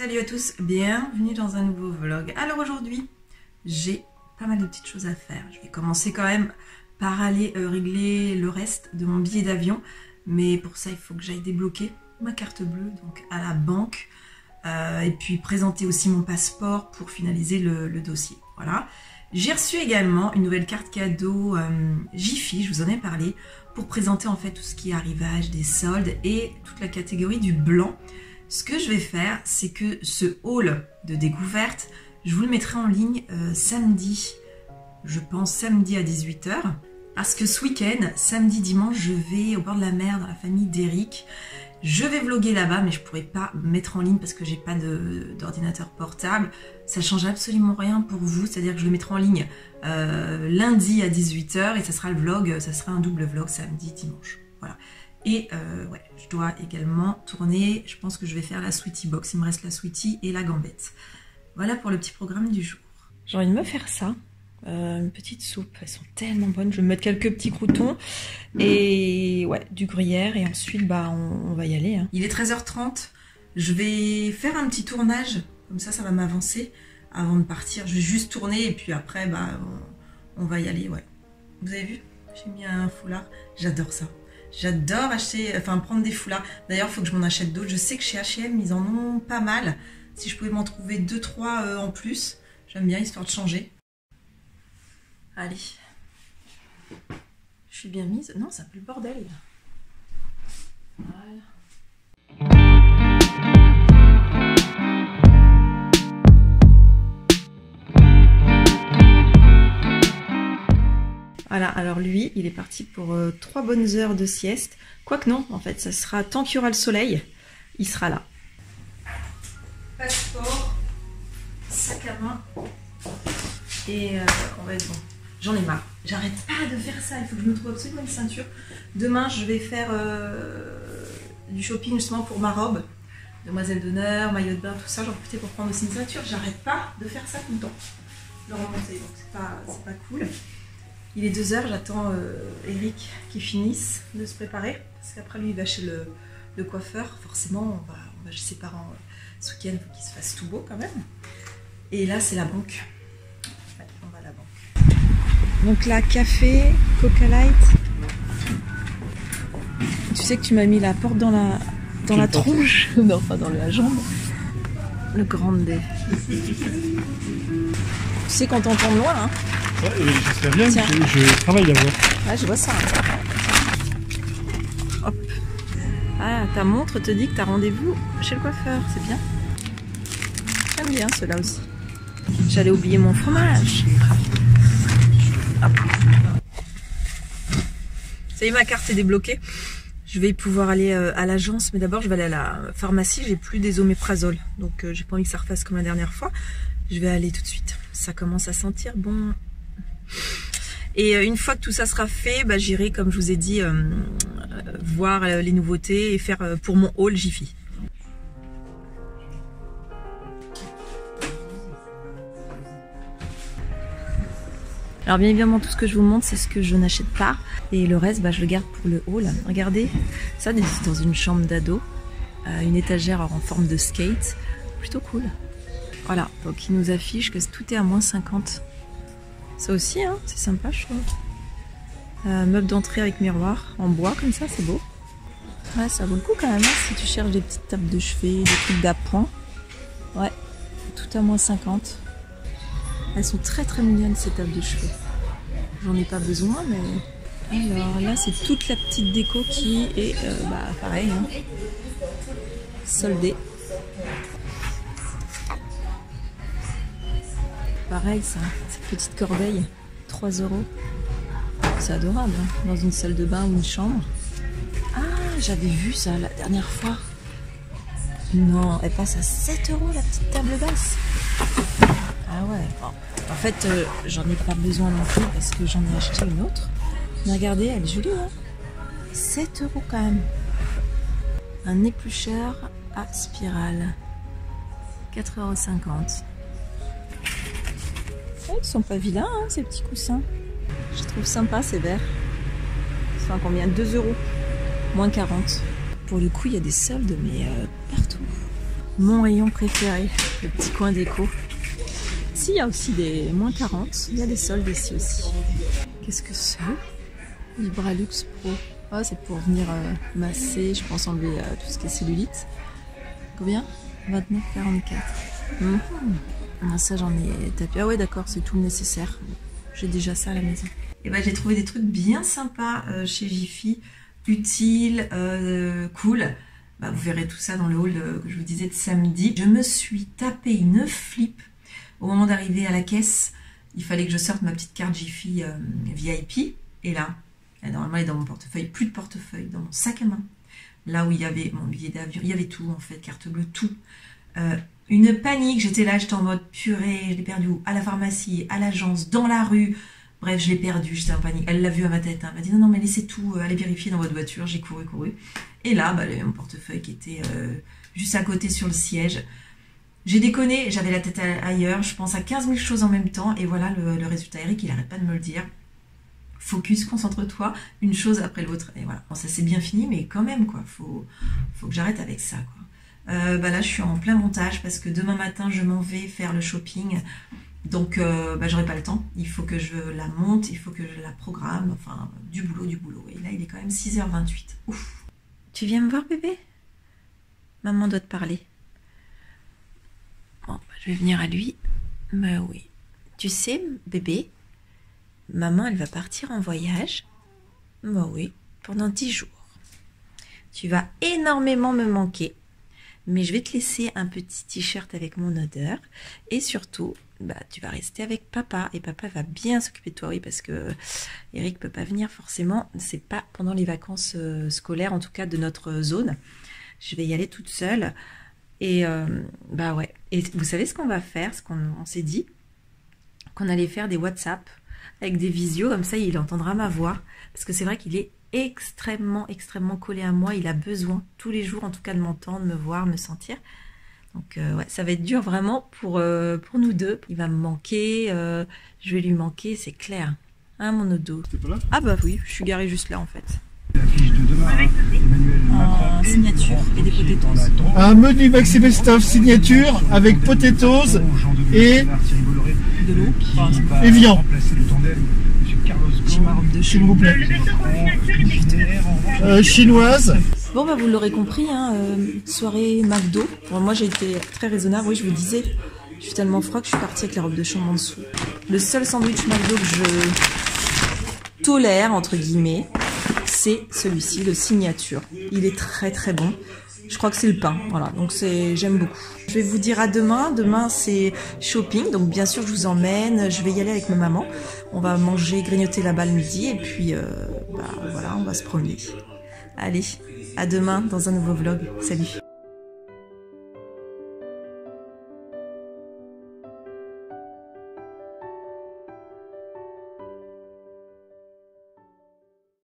Salut à tous, bienvenue dans un nouveau vlog. Alors aujourd'hui, j'ai pas mal de petites choses à faire. Je vais commencer quand même par aller régler le reste de mon billet d'avion. Mais pour ça, il faut que j'aille débloquer ma carte bleue, donc à la banque. Et puis présenter aussi mon passeport pour finaliser le dossier. Voilà. J'ai reçu également une nouvelle carte cadeau Jiffy, je vous en ai parlé, pour présenter en fait tout ce qui est arrivage, des soldes et toute la catégorie du blanc. Ce que je vais faire, c'est que ce haul de découverte, je vous le mettrai en ligne samedi, je pense samedi à 18 h. Parce que ce week-end, samedi, dimanche, je vais au bord de la mer dans la famille d'Eric. Je vais vlogger là-bas, mais je ne pourrai pas mettre en ligne parce que j'ai pas d'ordinateur portable. Ça change absolument rien pour vous, c'est-à-dire que je le mettrai en ligne lundi à 18 h et ça sera le vlog, ça sera un double vlog samedi, dimanche. Voilà. Et ouais, je dois également tourner, je pense que je vais faire la sweetie box, il me reste la sweetie et la gambette. Voilà pour le petit programme du jour. J'ai envie de me faire ça, une petite soupe, elles sont tellement bonnes, je vais me mettre quelques petits croutons et ouais, du gruyère et ensuite bah, on va y aller. Hein. Il est 13 h 30, je vais faire un petit tournage, comme ça va m'avancer avant de partir. Je vais juste tourner et puis après bah, on va y aller, ouais. Vous avez vu, j'ai mis un foulard, j'adore ça. J'adore acheter, enfin prendre des foulards. D'ailleurs, il faut que je m'en achète d'autres. Je sais que chez H&M, ils en ont pas mal. Si je pouvais m'en trouver 2-3 en plus, j'aime bien, histoire de changer. Allez. Je suis bien mise. Non, ça pue le bordel. Voilà. Voilà, alors lui, il est parti pour 3 bonnes heures de sieste. Quoique non, en fait, ça sera tant qu'il y aura le soleil, il sera là. Passeport, sac à main, et on va être bon. J'en ai marre, j'arrête pas de faire ça, il faut que je me trouve absolument une ceinture. Demain, je vais faire du shopping justement pour ma robe. Demoiselle d'honneur, maillot de bain, tout ça, j'en profite pour prendre aussi une ceinture. J'arrête pas de faire ça tout le temps. Le remonter, donc c'est pas cool. Il est 2 h, j'attends Eric qui finisse de se préparer, parce qu'après lui il va chez le coiffeur, forcément on va chez ses parents ce week-end, il faut qu'il se fasse tout beau quand même. Et là c'est la banque, ouais, on va à la banque. Donc là, café, Coca Light. Tu sais que tu m'as mis la porte dans la tronche, non pas dans la jambe. Le grande D. Tu sais qu'on t'entend de loin hein. Ouais, j'espère bien, je travaille là-bas. Ouais, je vois ça. Hop. Ah, ta montre te dit que tu as rendez-vous chez le coiffeur, c'est bien. J'aime bien ceux-là aussi. J'allais oublier mon fromage. Hop. Ça y est, ma carte est débloquée. Je vais pouvoir aller à l'agence, mais d'abord je vais aller à la pharmacie. J'ai plus des oméprazole, donc j'ai pas envie que ça refasse comme la dernière fois. Je vais aller tout de suite. Ça commence à sentir bon. Et une fois que tout ça sera fait, bah, j'irai, comme je vous ai dit, voir les nouveautés et faire pour mon haul Jiffy. Alors bien évidemment, tout ce que je vous montre, c'est ce que je n'achète pas. Et le reste, bah, je le garde pour le haul. Regardez, ça, dans une chambre d'ado. Une étagère en forme de skate. Plutôt cool. Voilà, donc il nous affiche que tout est à moins 50. Ça aussi, hein, c'est sympa, je trouve. Meuble d'entrée avec miroir en bois, comme ça, c'est beau. Ouais, ça vaut le coup quand même, hein, si tu cherches des petites tables de chevet, des trucs d'appoint. Ouais, tout à moins 50. Elles sont très très mignonnes, ces tables de chevet. J'en ai pas besoin, mais... Alors là, c'est toute la petite déco qui est, bah, pareil, hein, soldée. Pareil ça, cette petite corbeille, 3 €. C'est adorable, hein, dans une salle de bain ou une chambre. Ah, j'avais vu ça la dernière fois. Non, elle passe à 7 € la petite table basse. Ah ouais, bon. En fait, j'en ai pas besoin non plus parce que j'en ai acheté une autre. Mais regardez, elle est jolie, hein. 7 € quand même. Un éplucheur à spirale. 4,50 €. Ils sont pas vilains, hein, ces petits coussins. Je trouve sympa ces verres. Ils sont à combien? 2 €. Moins 40. Pour le coup, il y a des soldes, mais partout. Mon rayon préféré, le petit coin déco. Ici, il y a aussi des moins 40. Il y a des soldes ici aussi. Qu'est-ce que c'est? Vibralux Pro. Ah, c'est pour venir masser, je pense enlever tout ce qui est cellulite. Combien? 29,44. Ah, ça, j'en ai tapé. Ah ouais, d'accord, c'est tout le nécessaire. J'ai déjà ça à la maison. Et ben, j'ai trouvé des trucs bien sympas chez Jiffy, utiles, cool. Bah, vous verrez tout ça dans le haul que je vous disais de samedi. Je me suis tapé une flip au moment d'arriver à la caisse. Il fallait que je sorte ma petite carte Jiffy VIP. Et là, normalement, elle est dans mon portefeuille. Plus de portefeuille, dans mon sac à main. Là où il y avait mon billet d'avion, il y avait tout en fait, carte bleue, tout. Une panique, j'étais là, j'étais en mode purée, je l'ai perdu où? À la pharmacie, à l'agence, dans la rue. Bref, je l'ai perdu, j'étais en panique. Elle l'a vu à ma tête, hein. Elle m'a dit non, non, mais laissez tout, allez vérifier dans votre voiture. J'ai couru. Et là, bah, mon portefeuille qui était juste à côté sur le siège. J'ai déconné, j'avais la tête ailleurs, je pense à 15 000 choses en même temps. Et voilà le résultat. Eric, il n'arrête pas de me le dire. Focus, concentre-toi, une chose après l'autre. Et voilà, bon, ça c'est bien fini, mais quand même, quoi. Faut que j'arrête avec ça, quoi. Bah là, je suis en plein montage parce que demain matin, je m'en vais faire le shopping. Donc, bah, j'aurai pas le temps. Il faut que je la monte, il faut que je la programme. Enfin, du boulot. Et là, il est quand même 6h28. Ouf. Tu viens me voir, bébé? Maman doit te parler. Bon, bah, je vais venir à lui. Bah oui. Tu sais, bébé, maman, elle va partir en voyage. Bah oui, pendant 10 jours. Tu vas énormément me manquer. Mais je vais te laisser un petit t-shirt avec mon odeur. Et surtout, bah, tu vas rester avec papa. Et papa va bien s'occuper de toi. Oui, parce que Eric peut pas venir forcément. C'est pas pendant les vacances scolaires, en tout cas de notre zone. Je vais y aller toute seule. Et bah ouais. Et vous savez ce qu'on va faire? Ce qu'on s'est dit? Qu'on allait faire des WhatsApp avec des visios. Comme ça, il entendra ma voix. Parce que c'est vrai qu'il est extrêmement collé à moi. Il a besoin tous les jours en tout cas de m'entendre, me voir, me sentir. Donc ouais, ça va être dur vraiment pour nous deux. Il va me manquer, je vais lui manquer, c'est clair. Hein, mon odo? Ah bah oui, je suis garée juste là en fait. En signature et des potatoes. Un menu maxi best-of signature avec potatoes et de l'eau et viande. S'il vous plaît. Chinoise. Bon bah vous l'aurez compris, hein, soirée McDo. Bon, moi j'ai été très raisonnable, oui je vous disais, je suis tellement froid que je suis partie avec la robe de chambre en dessous. Le seul sandwich McDo que je tolère, entre guillemets, c'est celui-ci, le signature. Il est très bon. Je crois que c'est le pain, voilà, donc j'aime beaucoup. Je vais vous dire à demain. Demain c'est shopping, donc bien sûr je vous emmène. Je vais y aller avec ma maman. On va manger, grignoter là-bas le midi et puis bah, voilà, on va se promener. Allez, à demain dans un nouveau vlog. Salut!